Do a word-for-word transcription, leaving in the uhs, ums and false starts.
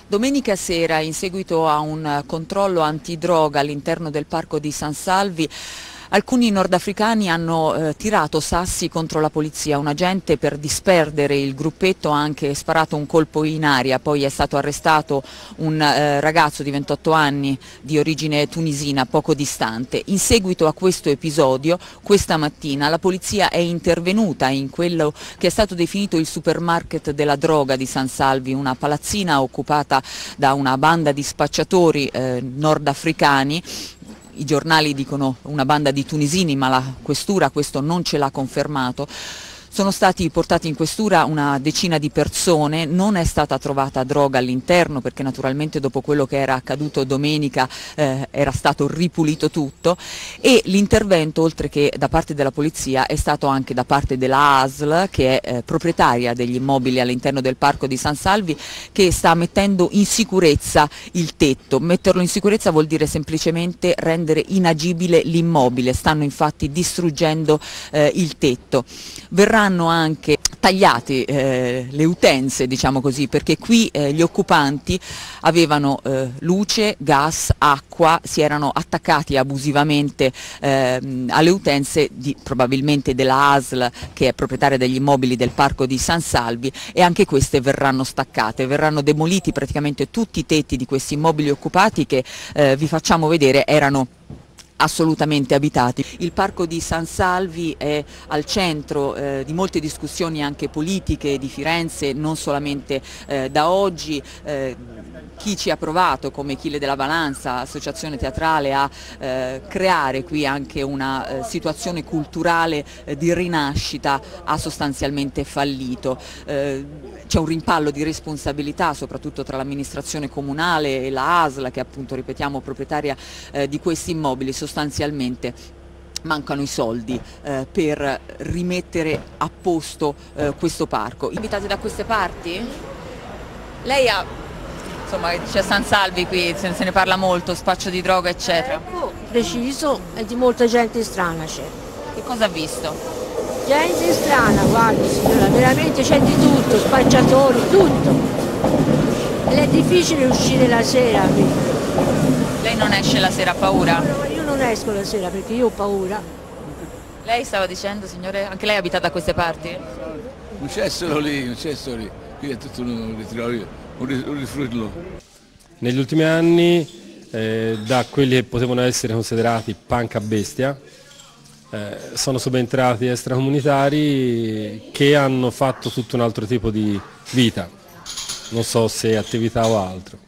Domenica sera, in seguito a un controllo antidroga all'interno del parco di San Salvi, alcuni nordafricani hanno eh, tirato sassi contro la polizia. Un agente, per disperdere il gruppetto, ha anche sparato un colpo in aria. Poi è stato arrestato un eh, ragazzo di ventotto anni di origine tunisina poco distante. In seguito a questo episodio, questa mattina la polizia è intervenuta in quello che è stato definito il supermarket della droga di San Salvi, una palazzina occupata da una banda di spacciatori eh, nordafricani. I giornali dicono una banda di tunisini, ma la questura questo non ce l'ha confermato. Sono stati portati in questura una decina di persone, non è stata trovata droga all'interno perché naturalmente dopo quello che era accaduto domenica eh, era stato ripulito tutto, e l'intervento, oltre che da parte della polizia, è stato anche da parte della A S L, che è eh, proprietaria degli immobili all'interno del parco di San Salvi, che sta mettendo in sicurezza il tetto. Metterlo in sicurezza vuol dire semplicemente rendere inagibile l'immobile, stanno infatti distruggendo eh, il tetto. Verrà Hanno anche tagliate eh, le utenze, diciamo così, perché qui eh, gli occupanti avevano eh, luce, gas, acqua, si erano attaccati abusivamente eh, alle utenze di, probabilmente della A S L, che è proprietaria degli immobili del parco di San Salvi, e anche queste verranno staccate, verranno demoliti praticamente tutti i tetti di questi immobili occupati che eh, vi facciamo vedere erano assolutamente abitati. Il parco di San Salvi è al centro eh, di molte discussioni anche politiche di Firenze, non solamente eh, da oggi. Eh, chi ci ha provato, come Achille della Balanza, associazione teatrale, a eh, creare qui anche una eh, situazione culturale eh, di rinascita, ha sostanzialmente fallito. Eh, c'è un rimpallo di responsabilità soprattutto tra l'amministrazione comunale e la A S L, che appunto, ripetiamo, proprietaria eh, di questi immobili. Sostanzialmente mancano i soldi eh, per rimettere a posto eh, questo parco. Abitate da queste parti? Lei ha, insomma, c'è San Salvi qui, se ne parla molto, spaccio di droga eccetera. Ecco, preciso, e di molta gente strana c'è. Che cosa ha visto? Gente strana, guardi signora, veramente c'è di tutto, spacciatori, tutto. Ed è difficile uscire la sera qui. Lei non esce la sera, ha paura? No, io non esco la sera perché io ho paura. Lei stava dicendo, signore, anche lei abita da queste parti? Non c'è solo lì, non c'è solo lì, qui è tutto un rifrutto. Negli ultimi anni, eh, da quelli che potevano essere considerati punk a bestia, eh, sono subentrati extracomunitari che hanno fatto tutto un altro tipo di vita, non so se attività o altro.